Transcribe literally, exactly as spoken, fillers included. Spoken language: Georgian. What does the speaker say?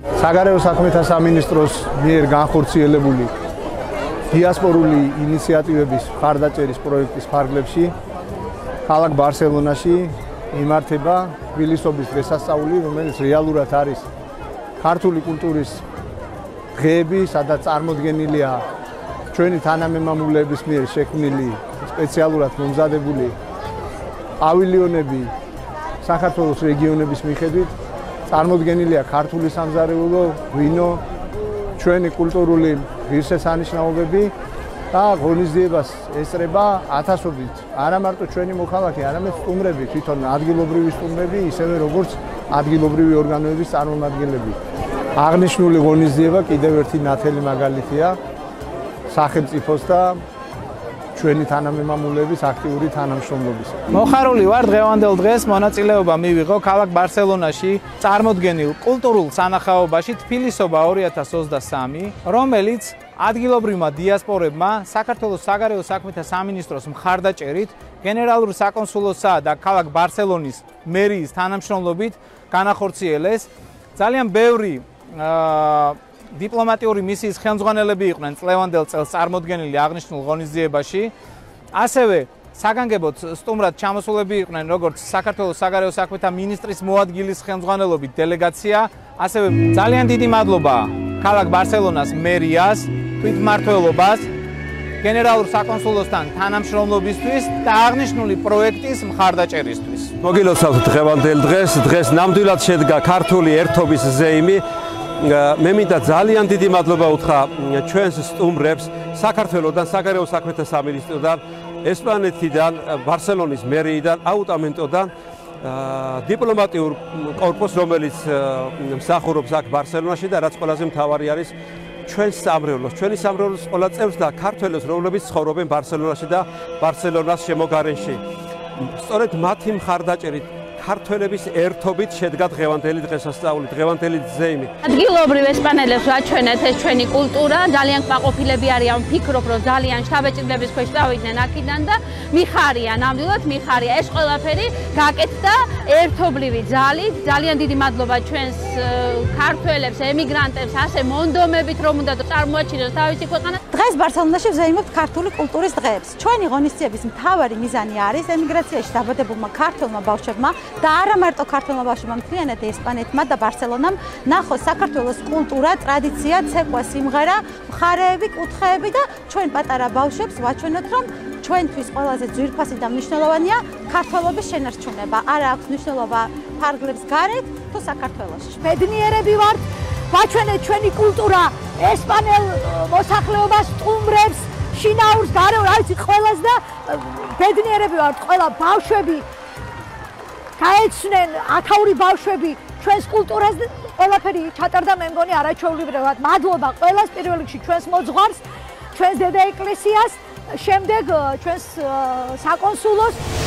საგარეო საქმეთა სამინისტროს მიერ განხორციელებული დიასპორული ინიციატივების მხარდაჭერის პროექტის ფარგლებში ქალაქ ბარსელონაში იმართება თბილისობის დღესასწაული, რომელიც რეალურად არის ქართული კულტურის დღეები, სადაც წარმოდგენილია ჩვენი თანამემამულეების მიერ შექმნილი სპეციალურად მომზადებული პავილიონები საქართველოს რეგიონების მიხედვით, წარმოდგენილია ქართული სამზარეულო, ღვინო, ჩვენი კულტურული ღირსშესანიშნაობები და ღონისძიებას ესწრება ათასობით არა მარტო ჩვენი მოქალაქე, არამედ სტუმრები, თვითონ ადგილობრივი სტუმრები, ისევე როგორც ადგილობრივი ორგანოების წარმომადგენლები. აღნიშნული ღონისძიება კიდევ ერთი ნათელი მაგალითია სახელმწიფოს და ჩვენი თანამემამულეების აქტიური თანამშრომლობისა. მოხარული ვარ დღევანდელ დღეს მონაწილეობა მივიღო ქალაქ ბარსელონაში წარმოდგენილ კულტურულ სანახაობაში თბილისობა ორი ათას ოცდასამი, რომელიც ადგილობრივმა დიასპორებმა საქართველოს საგარეო საქმეთა სამინისტროს მხარდაჭერით გენერალურ საკონსულოსა და ქალაქ ბარსელონის მერიის თანამშრომლობით განახორციელეს. ძალიან ბევრი დიპლომატიური მისიის ხელმძღვანელები იყვნენ წლევანდელ წელს წარმოდგენილი აღნიშნულ ღონისძიებაში. ასევე საგანგებოდ სტუმრად ჩამოსულები იყვნენ როგორც საქართველოს საგარეო საქმეთა მინისტრის მოადგილის ხელმძღვანელობით დელეგაცია, ასევე ძალიან დიდი მადლობა ქალაქ ბარსელონას მერიას, თვითმმართველობას, გენერალურ საკონსულოსთან თანამშრომლობისთვის და აღნიშნული პროექტის მხარდაჭერისთვის. მოგილოცავთ დღევანდელ დღეს, დღეს ნამდვილად შედგა ქართული ერთობის ზეიმი. მე მინდა ძალიან დიდი მადლობა უთხრა ჩვენს სტუმრებს საქართველოსდან, საგარეო საქმეთა სამინისტროდან, ესპანეთიდან, ბარსელონის მერიიდან, აუტამენტოდან, დიპლომატიურ კორპუსს, რომელიც მსახურობს აქ ბარსელონაში და რაც ყველაზე მთავარი არის ჩვენს სამრევლოს, ჩვენი სამრევლოს ყველა წევრს და ქართველებს, რომლებიც ცხოვრობენ ბარსელონაში და ბარსელონას შემოგარენში. სწორედ მათი მხარდაჭერით ქართველების ერთობით შედგა დღევანდელი დღესასწაული, დღევანდელი ზეიმი. ადგილობრივ ესპანელებს ვაჩვენეთ ეს ჩვენი კულტურა, ძალიან კმაყოფილები არიან, ვფიქრობ, რომ ძალიან შთაბეჭდილების ქვეშ წავიდნენ აქედან და მიხარია, ნამდვილად მიხარია. ეს ყველაფერი გაკეთდა ერთობლივი ძალით. ძალიან დიდი მადლობა ჩვენს ქართველებს, ემიგრანტებს, ასე მონდომებით, რომ უნდა წარმოაჩინოს თავისი ქვეყანა. დღეს ბარსელონაში ვზეიმობთ ქართული კულტურის დღეებს. ჩვენი ღონისძიების მთავარი მიზანი არის ემიგრაციაში დაბადებულმა ქართველმა ბავშვებმა და არა მარტო ქართველმა ბავშვებმა, მთლიანად ესპანეთმა და ბარსელონამ ნახოს საქართველოს კულტურა, ტრადიცია, ცეკვა, სიმღერა, მხარეები, კუთხეები და ჩვენ პატარა ბავშვებს ვაჩვენოთ, რომ ჩვენთვის ყველაზე ძვირფასი და მნიშვნელოვანია ქართველობის შენარჩუნება. არა აქვს მნიშვნელობა ფარგლებს გარეთ თუ საქართველოში. ბედნიერები ვართ, ვაჩვენეთ ჩვენი კულტურა ესპანელ მოსახლეობას, სტუმრებს, შინაურს, გარეულ, არ ვიცი, ყველას და ბედნიერები ვართ, ყველა ბავშვები გაეცნენ, ათაური ბავშვები ჩვენს კულტურას და ყველაფერი ჩატარდა, მე მგონი არაჩვეულებრივად. მადლობა ყველას, პირველ რიგში ჩვენს მოძღვარს, ჩვენს დედა ეკლესიას, შემდეგ ჩვენს საკონსულოს.